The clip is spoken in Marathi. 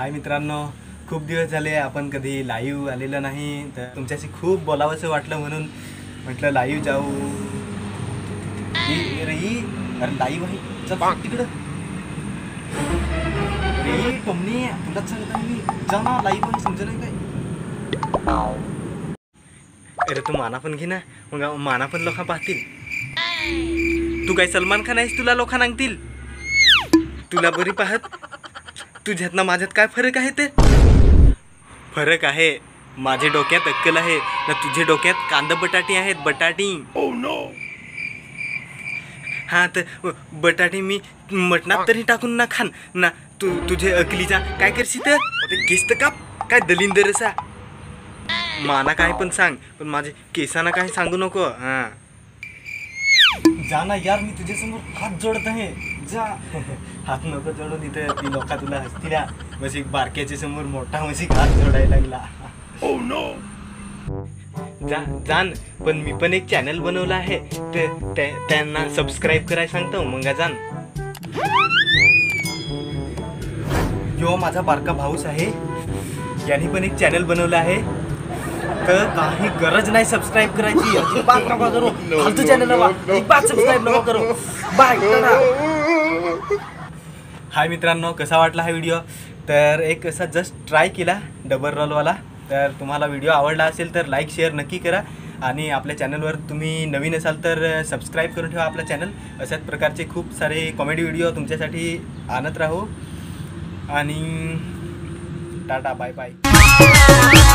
हाय मित्रांनो, खूप दिवस झाले आपण कधी लाईव्ह आलेलं नाही, तर तुमच्याशी खूप बोलावंसं वाटलं म्हणून म्हटलं लाईव्ह जाऊ. अरे लाईव्ह आहे, चल तिकडं. अरे टोमनी, तुलाच सांगता मी, जा ना, लाईव्ह आहे, समजा नाही काय. अरे तू माना पण घे ना, मग माना पण लोक पाहतील. तू काय सलमान खान आहेस, तुला लोक सांगतील. तुला बरी पाहत, तुझ्यात ना माझ्यात काय फरक आहे. ते फरक आहे, माझे डोक्यात अक्कल आहे ना, तुझे डोक्यात कांदा बटाटी आहेत, बटाटी. oh no. हा तर बटाटे मी मटणात तरी टाकून ना खान ना. तुझे अकलीचा काय करशील तर केस तर काप, काय दलिंदर असा. माना काय पण सांग, पण माझे केसांना काय सांगू नको. हा जा ना यार, मी तुझ्यासमोर हात जोडत आहे, जा. हात नको जोडून, इथे ती लोक तुला हसतील. मग बारक्याच्या समोर मोठा मशी हात जोडायला लागला. oh no. जान, पण मी पण एक चॅनल बनवलं आहे, त्यांना सबस्क्राईब करायला सांगतो. मग जान, यो माझा बारका भाऊस आहे, यांनी पण एक चॅनल बनवलं आहे, तर काही गरज नाही सबस्क्राईब करायची. अजिबात नका करू, फालतू चॅनल अजिबात सबस्क्राईब नका करू. बाय. हाय मित्रांनो, कसा वाटला हा व्हिडिओ? तर एक असा जस्ट ट्राय केला डबल रोलवाला. तर तुम्हाला व्हिडिओ आवडला असेल तर लाईक शेअर नक्की करा, आणि आपल्या चॅनलवर तुम्ही नवीन असाल तर सबस्क्राईब करून ठेवा आपलं चॅनल. अशाच प्रकारचे खूप सारे कॉमेडी व्हिडिओ तुमच्यासाठी आणत राहू. आणि टाटा, बाय बाय.